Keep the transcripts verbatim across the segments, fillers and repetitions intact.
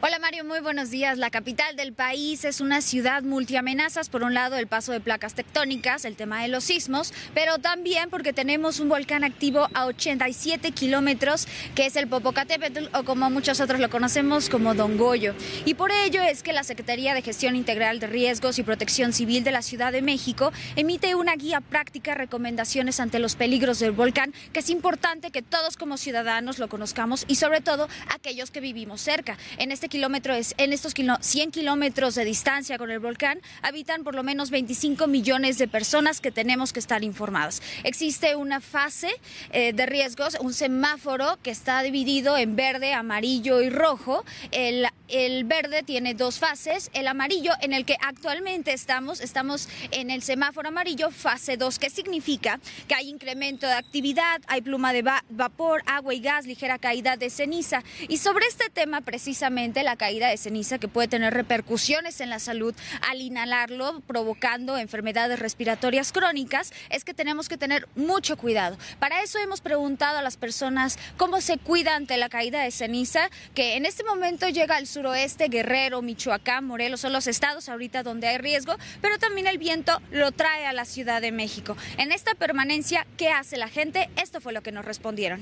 Hola Mario, muy buenos días. La capital del país es una ciudad multiamenazas. Por un lado, el paso de placas tectónicas, el tema de los sismos, pero también porque tenemos un volcán activo a ochenta y siete kilómetros, que es el Popocatépetl, o como muchos otros lo conocemos como Don Goyo. Y por ello es que la Secretaría de Gestión Integral de Riesgos y Protección Civil de la Ciudad de México emite una guía práctica, recomendaciones ante los peligros del volcán, que es importante que todos como ciudadanos lo conozcamos y sobre todo aquellos que vivimos cerca. En este kilómetro es, en estos cien kilómetros de distancia con el volcán habitan por lo menos veinticinco millones de personas que tenemos que estar informadas. Existe una fase eh, de riesgos, un semáforo que está dividido en verde, amarillo y rojo. El, el verde tiene dos fases, el amarillo en el que actualmente estamos, estamos en el semáforo amarillo, fase dos, que significa que hay incremento de actividad, hay pluma de va vapor, agua y gas, ligera caída de ceniza. Y sobre este tema precisamente, la caída de ceniza, que puede tener repercusiones en la salud al inhalarlo, provocando enfermedades respiratorias crónicas, es que tenemos que tener mucho cuidado. Para eso hemos preguntado a las personas cómo se cuida ante la caída de ceniza, que en este momento llega al suroeste, Guerrero, Michoacán, Morelos, son los estados ahorita donde hay riesgo, pero también el viento lo trae a la Ciudad de México. En esta permanencia, ¿qué hace la gente? Esto fue lo que nos respondieron.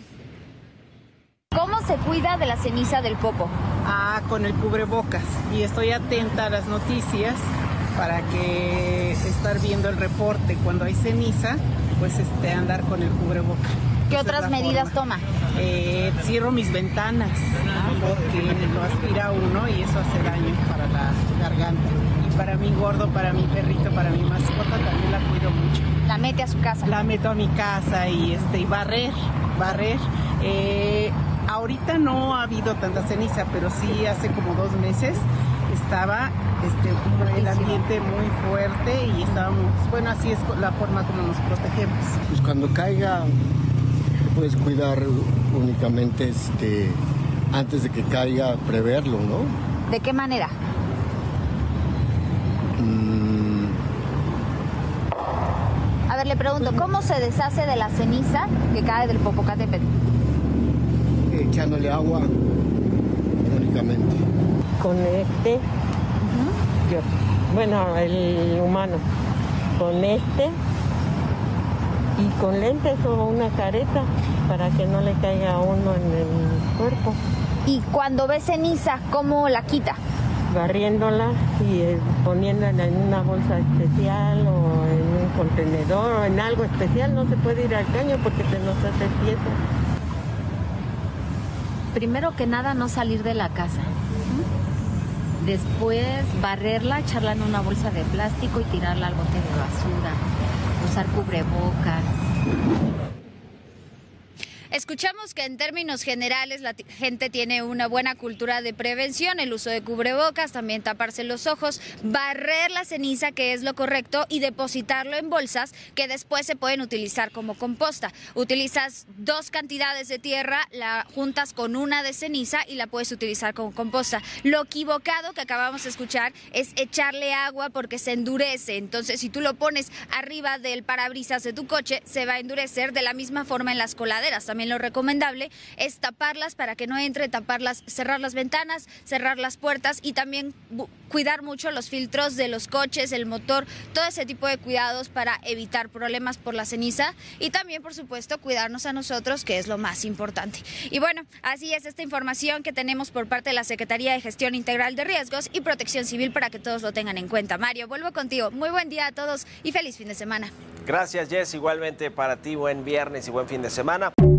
¿Cómo se cuida de la ceniza del Popo? Ah, con el cubrebocas, y estoy atenta a las noticias para que estar viendo el reporte cuando hay ceniza, pues este, andar con el cubrebocas. ¿Qué Esa otras medidas forma. toma? Eh, cierro mis ventanas, porque lo aspira uno y eso hace daño para la garganta. Y para mi gordo, para mi perrito, para mi mascota también la cuido mucho. La mete a su casa. La meto a mi casa y este y barrer, barrer. Eh, ahorita no ha habido tanta ceniza, pero sí hace como dos meses estaba este, el ambiente muy fuerte y estábamos, bueno, así es la forma como nos protegemos. Pues cuando caiga, puedes cuidar únicamente este, antes de que caiga, preverlo, ¿no? ¿De qué manera? Mm. A ver, le pregunto, ¿cómo se deshace de la ceniza que cae del Popocatépetl? Echándole agua únicamente. Con este, uh-huh. yo, bueno, el humano, con este y con lentes o una careta para que no le caiga a uno en el cuerpo. Y cuando ve ceniza, ¿cómo la quita? Barriéndola y eh, poniéndola en una bolsa especial o en un contenedor o en algo especial. No se puede ir al caño porque se nos hace tieso. Primero que nada, no salir de la casa. Después, barrerla, echarla en una bolsa de plástico y tirarla al bote de basura. Usar cubrebocas. Escuchamos que en términos generales la gente tiene una buena cultura de prevención, el uso de cubrebocas, también taparse los ojos, barrer la ceniza, que es lo correcto, y depositarlo en bolsas que después se pueden utilizar como composta. Utilizas dos cantidades de tierra, la juntas con una de ceniza y la puedes utilizar como composta. Lo equivocado que acabamos de escuchar es echarle agua porque se endurece. Entonces, si tú lo pones arriba del parabrisas de tu coche, se va a endurecer. De la misma forma en las coladeras. También lo recomendable es taparlas para que no entre, taparlas, cerrar las ventanas, cerrar las puertas y también cuidar mucho los filtros de los coches, el motor, todo ese tipo de cuidados para evitar problemas por la ceniza y también, por supuesto, cuidarnos a nosotros, que es lo más importante. Y bueno, así es esta información que tenemos por parte de la Secretaría de Gestión Integral de Riesgos y Protección Civil para que todos lo tengan en cuenta. Mario, vuelvo contigo. Muy buen día a todos y feliz fin de semana. Gracias, Jess. Igualmente para ti, buen viernes y buen fin de semana.